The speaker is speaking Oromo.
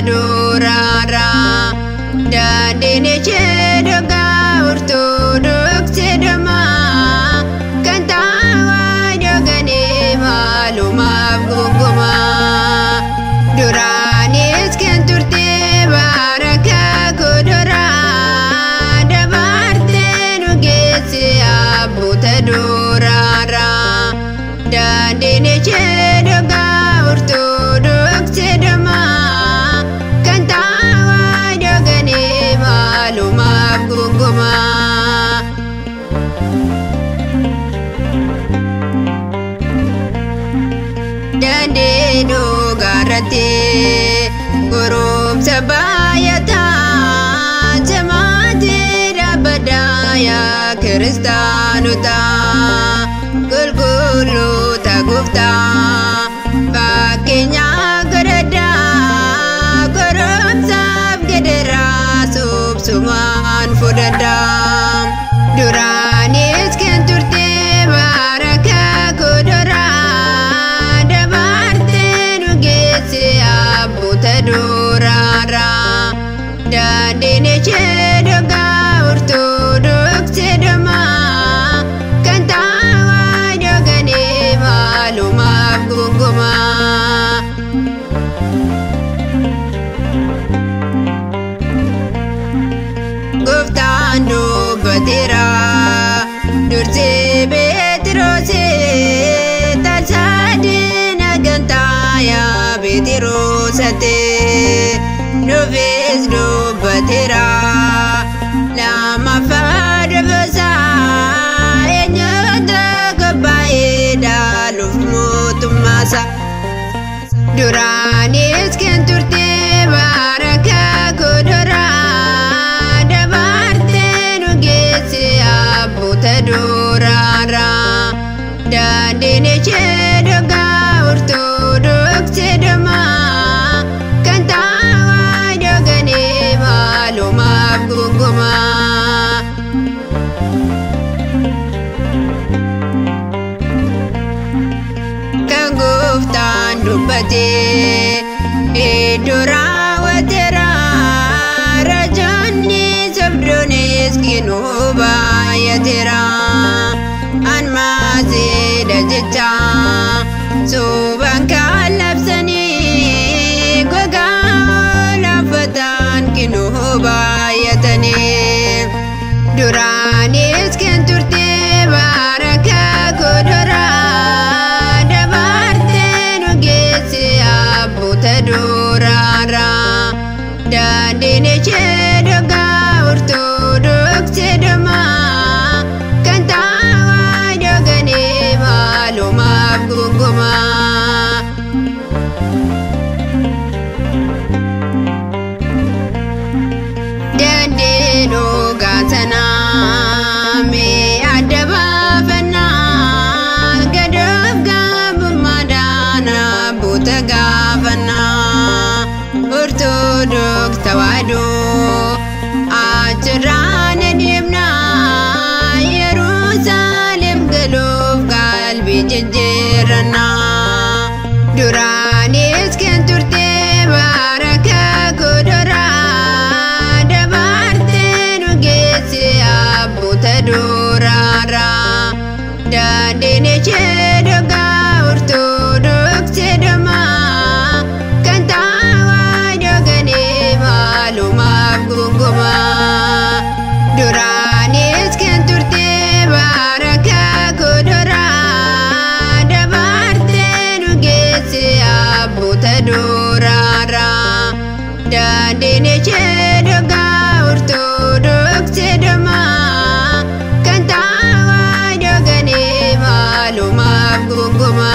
durara Dandini cedoga ortodoksi dama Kantawa jogani malumab guguma Duranis kenturte baraka kudura Dabarte nugesi abuta durara Dandini cedoga ortodoksi dama Kantawa jogani malumab guguma Dandino garate gurum sabayata Jamati rabadaya kristanuta Gulgulu tagufta Pakenya garada Gurum sab gedera Subsuman fudadam Duranis kenturte baraka kudura Dabarte nugesi abuta durara Dandini cedoga ortodoksi dama Kantawa jogani malumab guguma Guftaan dubbatira dursi Beetiroosi Talsaadina gantaaya Beetiroosate Nufis dubbatira Lama faadabasa Eenyota gabbaa'eedha lufmuutummasa Duraanis kenturte baraka kudura Dabarte nugesi abuta durara Dandini cedoga ortodoksi dama Kantawa jogani malumab guguma Kaguftaan dubbate Idurawatira Rajonni sabdunis kinubayatira Anmaazida jecha Suban kalabsani Gogaa lafatan kinubayatani Duraanis kenturte baraka kudura Dabarte nugesi abuta durara Dandini cedoga ortodoksi dama Kantawa jogani malumab guguma Dandino gaatana me adabafana Gadab gabumadana buta gafana Ortodoks tawadu Achirana dimna Yerusalem galuf galbi jijirana Duranis kenturte baraka kudura Dabarte nugesi abuta durara Dandini cedoga ortodoksi dama Kantawa jogani malumab guguma Duranis kenturte baraka kudura Dabarte nugesi abuta durara Dandini cedoga ortodoksi dama Kantawa jogani malumab guguma